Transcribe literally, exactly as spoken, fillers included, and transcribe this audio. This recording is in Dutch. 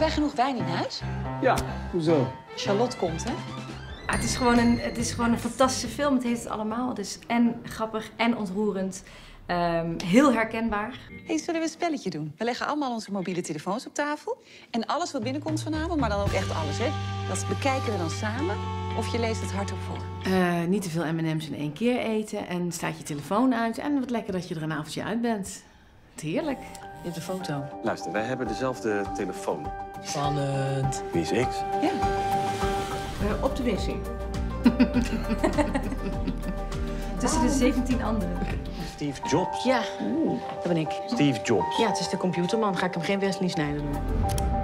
jij genoeg wijn in huis? Ja, hoezo? Charlotte komt, hè? Ah, het, is gewoon een, het is gewoon een fantastische film. Het heeft het allemaal. Het is en grappig en ontroerend. Um, heel herkenbaar. Hey, zullen we een spelletje doen? We leggen allemaal onze mobiele telefoons op tafel. En alles wat binnenkomt vanavond, maar dan ook echt alles, hè? Dat bekijken we dan samen. Of je leest het hardop voor. Uh, niet te veel M en M's in één keer eten. En staat je telefoon uit. En wat lekker dat je er een avondje uit bent. Het heerlijk. Je hebt een foto. Luister, wij hebben dezelfde telefoon. Spannend. Wie is X? Ja. Uh, op de wc. Tussen de zeventien anderen. Steve Jobs. Ja, dat ben ik. Steve Jobs. Ja, het is de computerman. Ga ik hem geen Wesley Snijder doen.